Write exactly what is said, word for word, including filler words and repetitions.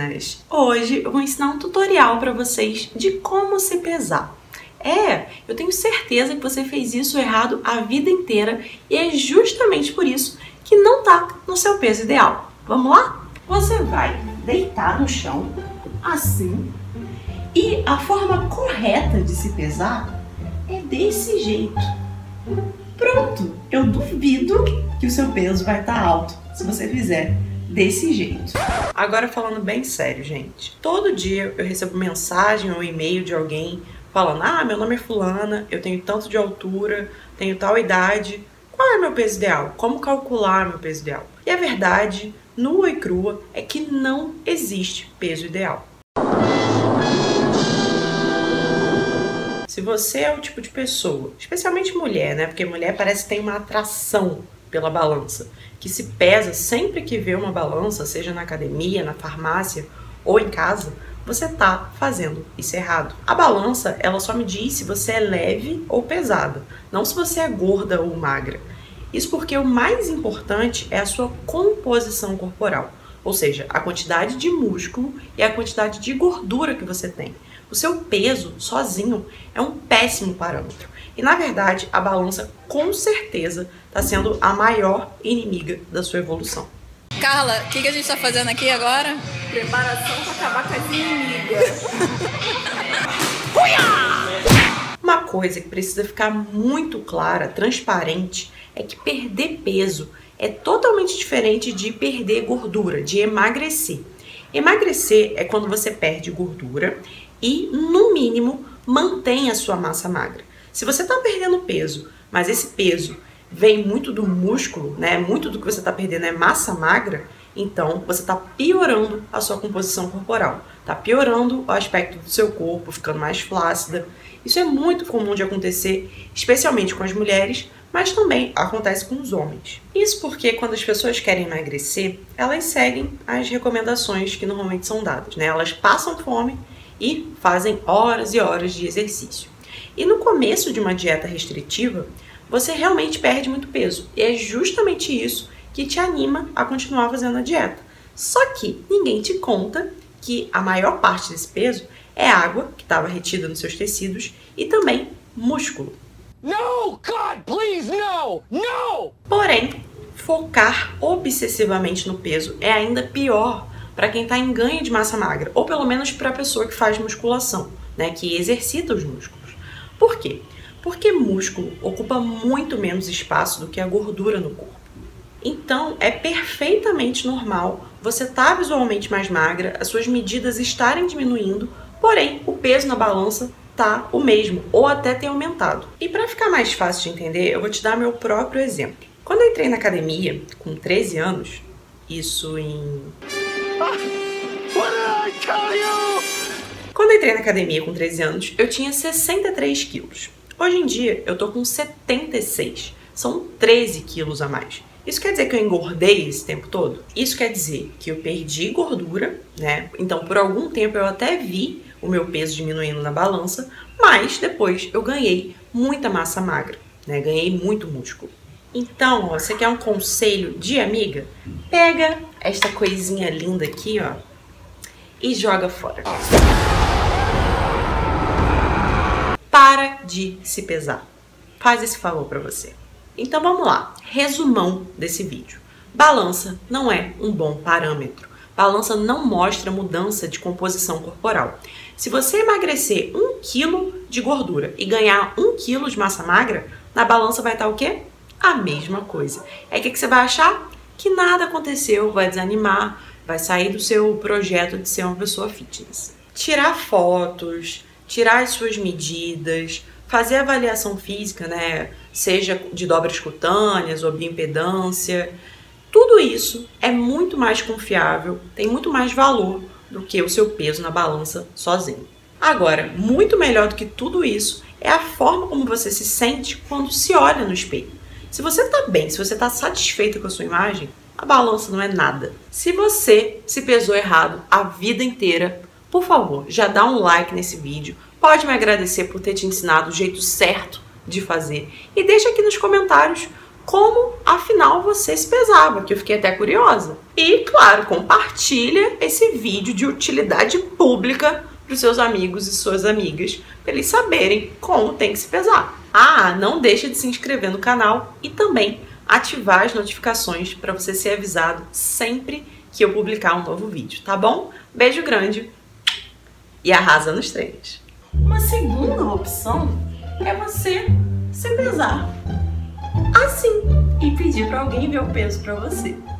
meninas! Hoje eu vou ensinar um tutorial para vocês de como se pesar. É, eu tenho certeza que você fez isso errado a vida inteira e é justamente por isso que não tá no seu peso ideal. Vamos lá? Você vai deitar no chão, assim, e a forma correta de se pesar é desse jeito. Pronto! Eu duvido que o seu peso vai estar alto se você fizer desse jeito. Agora falando bem sério, gente. Todo dia eu recebo mensagem ou e-mail de alguém falando: ah, meu nome é fulana, eu tenho tanto de altura, tenho tal idade, qual é meu peso ideal? Como calcular meu peso ideal? E a verdade, nua e crua, é que não existe peso ideal. Se você é o tipo de pessoa, especialmente mulher, né? Porque mulher parece que tem uma atração pela balança, que se pesa sempre que vê uma balança, seja na academia, na farmácia ou em casa, você tá fazendo isso errado. A balança, ela só me diz se você é leve ou pesada, não se você é gorda ou magra. Isso porque o mais importante é a sua composição corporal, ou seja, a quantidade de músculo e a quantidade de gordura que você tem. O seu peso sozinho é um péssimo parâmetro. E na verdade, a balança com certeza está sendo a maior inimiga da sua evolução. Carla, o que, que a gente está fazendo aqui agora? Preparação para acabar com as inimigas. Uma coisa que precisa ficar muito clara, transparente, é que perder peso é totalmente diferente de perder gordura, de emagrecer. Emagrecer é quando você perde gordura e, no mínimo, mantém a sua massa magra. Se você está perdendo peso, mas esse peso vem muito do músculo, né? Muito do que você está perdendo é massa magra, então você está piorando a sua composição corporal. Está piorando o aspecto do seu corpo, ficando mais flácida. Isso é muito comum de acontecer, especialmente com as mulheres, mas também acontece com os homens. Isso porque quando as pessoas querem emagrecer, elas seguem as recomendações que normalmente são dadas, né? Elas passam fome e fazem horas e horas de exercício. E no começo de uma dieta restritiva, você realmente perde muito peso. E é justamente isso que te anima a continuar fazendo a dieta. Só que ninguém te conta que a maior parte desse peso é água que estava retida nos seus tecidos e também músculo. No, God, please, no! No! Porém, focar obsessivamente no peso é ainda pior para quem está em ganho de massa magra, ou pelo menos para a pessoa que faz musculação, né, que exercita os músculos. Por quê? Porque músculo ocupa muito menos espaço do que a gordura no corpo. Então, é perfeitamente normal você estar visualmente mais magra, as suas medidas estarem diminuindo, porém, o peso na balança tá o mesmo, ou até tem aumentado. E para ficar mais fácil de entender, eu vou te dar meu próprio exemplo. Quando eu entrei na academia, com treze anos, isso em... Quando eu entrei na academia com treze anos, eu tinha sessenta e três quilos. Hoje em dia, eu tô com setenta e seis. São treze quilos a mais. Isso quer dizer que eu engordei esse tempo todo? Isso quer dizer que eu perdi gordura, né? Então, por algum tempo, eu até vi o meu peso diminuindo na balança, mas depois eu ganhei muita massa magra, né? Ganhei muito músculo. Então, ó, você quer um conselho de amiga? Pega esta coisinha linda aqui, ó, e joga fora. Para de se pesar. Faz esse favor pra você. Então vamos lá. Resumão desse vídeo. Balança não é um bom parâmetro. Balança não mostra mudança de composição corporal. Se você emagrecer um quilo de gordura e ganhar um quilo de massa magra, na balança vai estar o quê? A mesma coisa. Aí o que você vai achar? Que nada aconteceu, vai desanimar, vai sair do seu projeto de ser uma pessoa fitness. Tirar fotos, tirar as suas medidas, fazer avaliação física, né? Seja de dobras cutâneas ou bioimpedância. Tudo isso é muito mais confiável, tem muito mais valor do que o seu peso na balança sozinho. Agora, muito melhor do que tudo isso é a forma como você se sente quando se olha no espelho. Se você tá bem, se você tá satisfeita com a sua imagem, a balança não é nada. Se você se pesou errado a vida inteira, por favor, já dá um like nesse vídeo, pode me agradecer por ter te ensinado o jeito certo de fazer e deixa aqui nos comentários como afinal você se pesava, que eu fiquei até curiosa. E, claro, compartilha esse vídeo de utilidade pública para os seus amigos e suas amigas, para eles saberem como tem que se pesar. Ah, não deixa de se inscrever no canal e também ativar as notificações para você ser avisado sempre que eu publicar um novo vídeo, tá bom? Beijo grande e arrasa nos treinos. Uma segunda opção é você se pesar assim e pedir para alguém ver o peso para você.